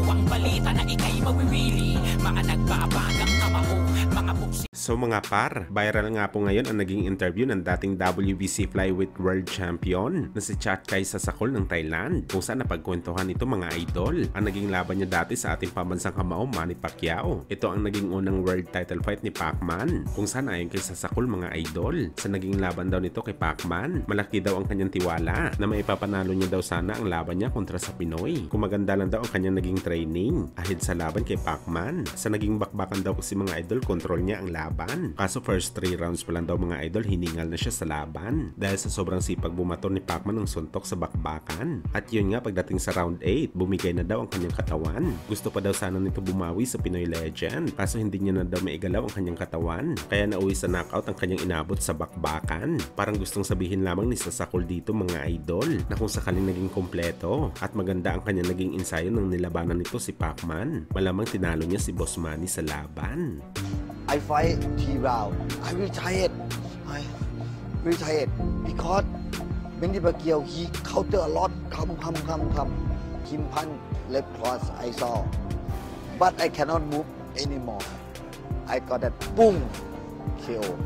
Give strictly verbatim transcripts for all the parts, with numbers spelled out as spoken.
ang balita na ikay mawiwili. Mga nagbabagang kamao, mga buksi. So mga par, viral nga po ngayon ang naging interview ng dating W B C Flyweight World Champion na si Chatkai Sasakol ng Thailand, kung saan napagkwentuhan ito mga idol ang naging laban niya dati sa ating pambansang kamao Manny Pacquiao. Ito ang naging unang world title fight ni Pacman, kung saan ayon kay Sasakol mga idol, sa naging laban daw nito kay Pacman, malaki daw ang kanyang tiwala na maipapanalo niya daw sana ang laban niya kontra sa Pinoy. Kung maganda lang daw ang kanyang naging training ahead sa laban kay Pacman. Sa naging bakbakan daw kasi mga idol, control niya ang laban. Kaso first three rounds pa lang daw mga idol, hiningal na siya sa laban dahil sa sobrang sipag bumato ni Pacman ng suntok sa bakbakan. At yun nga, pagdating sa round eight, bumigay na daw ang kanyang katawan. Gusto pa daw sana nito bumawi sa Pinoy legend, kaso hindi niya na daw maigalaw ang kanyang katawan, kaya nauwi sa knockout ang kanyang inabot sa bakbakan. Parang gustong sabihin lamang ni Sasakol dito mga idol na kung sakaling naging kompleto at maganda ang kanyang naging ensayo ng nilabanan nito si Pacman, malamang tinalo niya si Boss Manny sa laban. I fight three round. I retired. I retired because Manny Pacquiao he counter a lot. Come, come, come, come. Him punch left cross. I saw, but I cannot move anymore. I got that boom K O.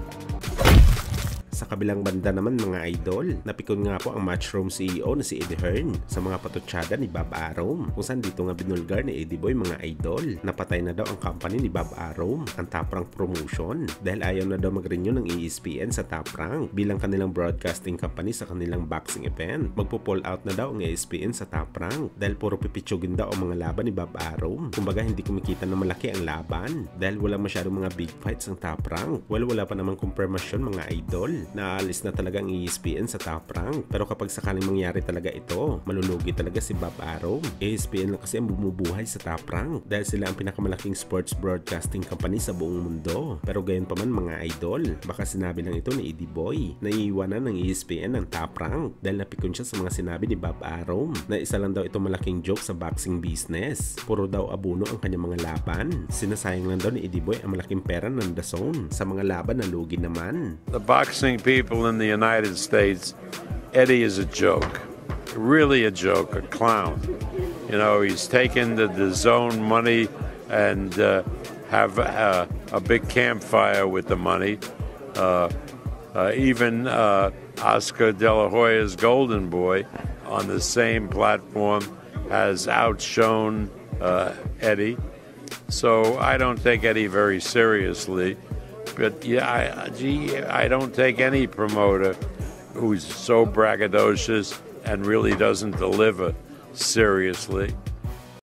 Sa kabilang banda naman mga idol, napikon nga po ang Matchroom C E O na si Eddie Hearn sa mga patutsada ni Bob Arum, kung saan dito nga binulgar ni Eddie Boy mga idol. Napatay na daw ang company ni Bob Arum, ang Top Rank Promotion, dahil ayaw na daw mag-renew ng E S P N sa Top Rank bilang kanilang broadcasting company sa kanilang boxing event. Magpo-pull out na daw ang E S P N sa Top Rank dahil puro pipitsugin daw ang mga laban ni Bob Arum. Kumbaga hindi kumikita na malaki ang laban dahil wala masyadong mga big fights ang Top Rank. Well, wala pa namang confirmation mga idol naalis na talaga ang E S P N sa Top Rank. Pero kapag sakaling mangyari talaga ito, malulugi talaga si Bob Arum. E S P N lang kasi ang bumubuhay sa Top Rank dahil sila ang pinakamalaking sports broadcasting company sa buong mundo. Pero gayon pa man mga idol, baka sinabi lang ito ni Eddie Boy na iiwanan ng E S P N ang Top Rank dahil napikon siya sa mga sinabi ni Bob Arum na isa lang daw ito malaking joke sa boxing business. Puro daw abuno ang kanyang mga laban. Sinasayang lang daw ni Eddie Boy ang malaking pera ng D A Z N sa mga laban na lugi naman. The boxing people in the United States, Eddie is a joke, really a joke, a clown. You know, he's taken the, the zone money and uh, have a, a big campfire with the money. Uh, uh, even uh, Oscar De La Hoya's Golden Boy on the same platform has outshone uh, Eddie. So I don't take Eddie very seriously. But yeah, I, gee, I don't take any promoter who's so braggadocious and really doesn't deliver seriously.